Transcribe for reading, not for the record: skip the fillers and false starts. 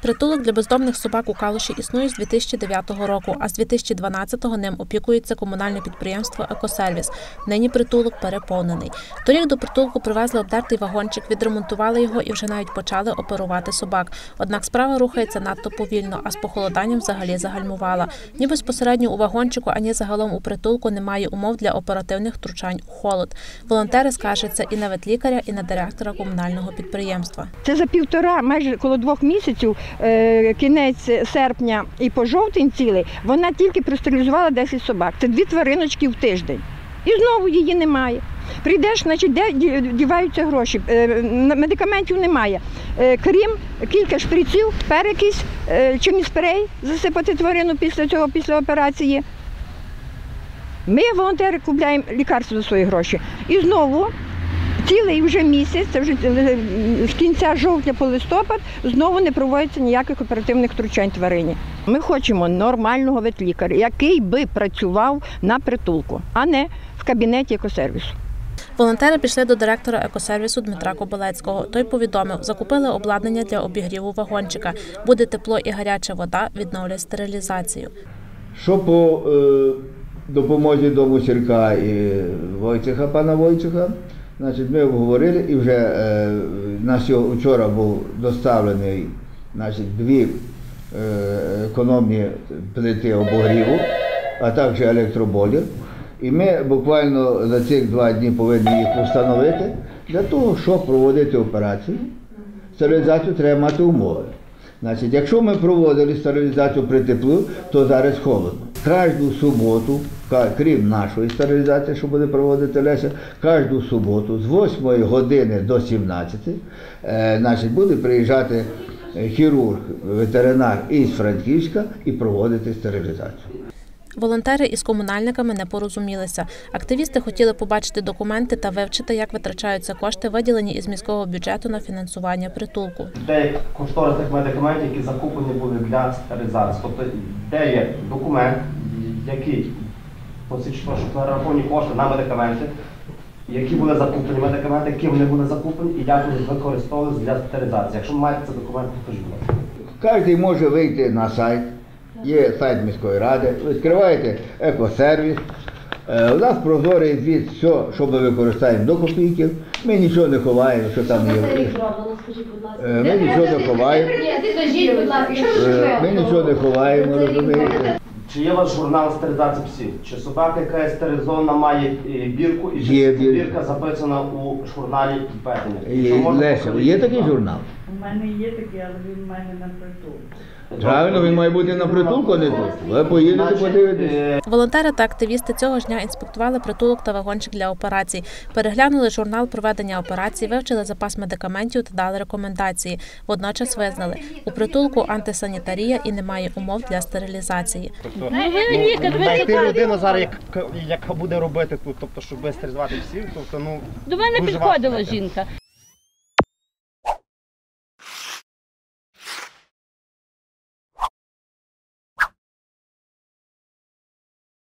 Притулок для бездомних собак у Калуші існує з 2009 року, а з 2012-го ним опікується комунальне підприємство «Екосервіс». Нині притулок переповнений. Торік до притулку привезли обдертий вагончик, відремонтували його і вже навіть почали оперувати собак. Однак справа рухається надто повільно, а з похолоданням взагалі загальмувала. Ні безпосередньо у вагончику, ані загалом у притулку немає умов для оперативних втручань у холод. Волонтери скаржаться і на ветлікаря, і на директора комунального підприємства. Це за півтора, майже коло 2 місяців, кінець серпня і по жовтень цілий, вона тільки простерилізувала 10 собак. Це 2 твариночки в тиждень. І знову її немає. Прийдеш, значить, де діваються гроші? Медикаментів немає. Крім кілька шприців, перекись, чимось спрей засипати тварину після операції. Ми, волонтери, купляємо лікарство за свої гроші. І знову цілий вже місяць, це вже з кінця жовтня по листопад, знову не проводиться ніяких оперативних втручань тварині. Ми хочемо нормального ветлікаря, який би працював на притулку, а не в кабінеті екосервісу. Волонтери пішли до директора екосервісу Дмитра Кобилецького. Той повідомив, закупили обладнання для обігріву вагончика. Буде тепло і гаряча вода, відновлять стерилізацію. Що по допомозі дому Сірка і Войцеха, пана Войцеха, значить, ми обговорили і вже вчора був доставлений, значить, 2 економні плити обогріву, а також електробойлер. І ми буквально за цих 2 дні повинні їх встановити для того, щоб проводити операцію. Стерилізацію треба мати умови. Значить, якщо ми проводили стерилізацію при теплу, то зараз холодно. Кожну суботу, крім нашої стерилізації, що буде проводити Леся, кожну суботу з 8 години до 17, значить, буде приїжджати хірург, ветеринар із Франківська і проводити стерилізацію. Волонтери із комунальниками не порозумілися. Активісти хотіли побачити документи та вивчити, як витрачаються кошти, виділені із міського бюджету на фінансування притулку. Де кошторисних медикаментів, які закуплені були для стерилізації. Тобто, де є документ, який посвідчує, що на рахунок кошти на медикаменти, які були закуплені медикаменти, які вони були закуплені і як вони використовувалися для стерилізації. Якщо ви маєте цей документ, покажіть, будь ласка. Кожен може вийти на сайт. Є сайт міської ради, відкриваєте екосервіс, у нас прозорий звіт, все, що ми використаємо до копійки, ми нічого не ховаємо, що там є. Ми нічого не ховаємо, розумієте. Чи є у вас журнал стерилізації псів? Чи собака, яка є стерилізована, має бірку і чи бірка записана у журналі ведення? Леся, є такий журнал? У мене є такий, але він в мене на притулку. Правильно, він має бути на притулку, а не тут. Ви поїдете, подивитесь. Волонтери та активісти цього ж дня інспектували притулок та вагончик для операцій. Переглянули журнал проведення операцій, вивчили запас медикаментів та дали рекомендації. Водночас визнали, у притулку антисанітарія і немає умов для стерилізації. Знайти людину зараз, яка буде робити тут, тобто, щоб стерилізувати всіх, тобто, до мене підходила жінка.